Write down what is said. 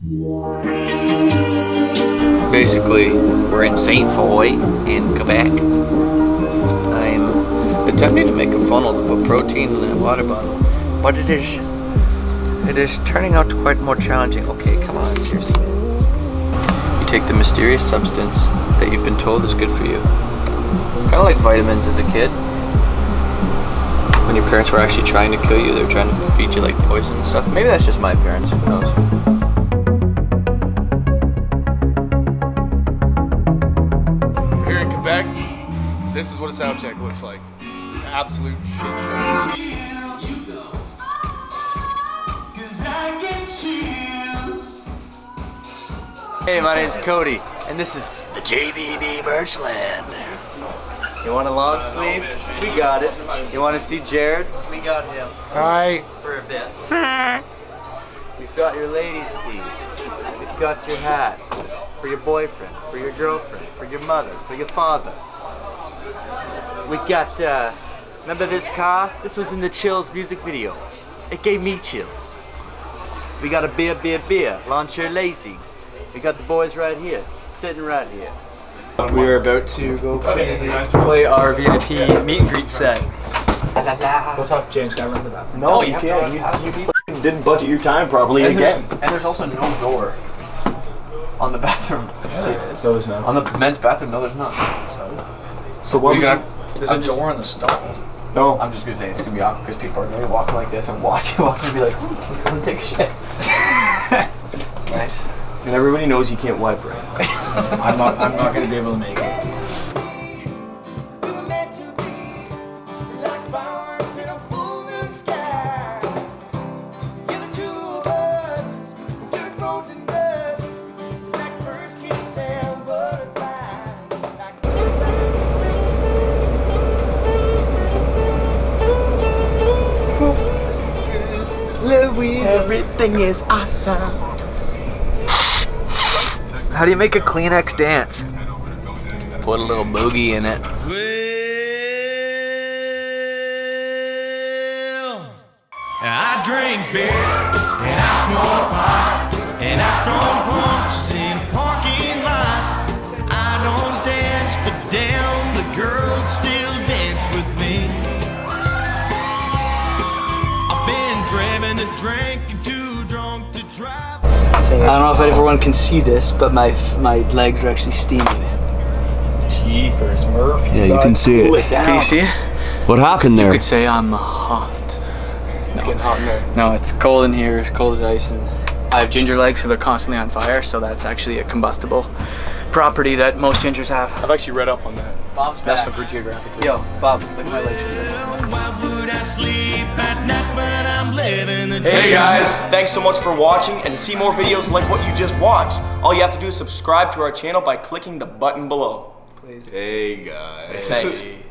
Basically, we're in Saint Foy in Quebec. I'm attempting to make a funnel to put protein in a water bottle, but it is turning out quite more challenging. Okay, come on, seriously. You take the mysterious substance that you've been told is good for you. Kind of like vitamins as a kid. When your parents were actually trying to kill you, they were trying to feed you like poison and stuff. Maybe that's just my parents, who knows? Here in Quebec, this is what a sound check looks like. Just absolute shit show. Hey, my name's Cody, and this is the JVB Birchland. You want a long sleeve? We got it. You want to see Jared? We got him. Hi. For a bit. We've got your ladies' tees. We've got your hats. For your boyfriend, for your girlfriend, for your mother, for your father. We got, remember this car? This was in the Chills music video. It gave me chills. We got a beer, launch your lazy. We got the boys right here, sitting right here. We are about to go play our VIP meet and greet set. What's up, James? Can I run the bathroom? No, you can't. You didn't budget your time properly again. And there's also no door on the bathroom. Yeah, there is. No, there's not. On the men's bathroom, no, there's not. So what? There's a door in the stall. No. I'm just gonna say it's gonna be awkward because people are gonna walk like this and watch you walk and be like, oh, let's go and take a shit. It's nice. And everybody knows you can't wipe right. I'm not gonna be able to make it. Louise, everything is awesome. How do you make a Kleenex dance? Put a little boogie in it. Well, I drink beer and I smoke pot and I throw punches in a parking lot. I don't dance, but damn, the girls still dance with me. I've been driving a drink and too drunk to drive. I don't know if everyone can see this, but my legs are actually steaming. Jeepers, Murphy. Yeah, you can see it. Can you see it? What happened there? You could say I'm hot. It's getting hot in there. No, it's cold in here. It's cold as ice. And I have ginger legs, so they're constantly on fire. So that's actually a combustible property that most gingers have. I've actually read up on that. Bob's National Geographic. Yo, Bob, look at my legs. Why would I sleep at night when I'm living the dream? Hey guys, thanks so much for watching, and to see more videos like what you just watched, all you have to do is subscribe to our channel by clicking the button below. Please. Hey guys. Thanks.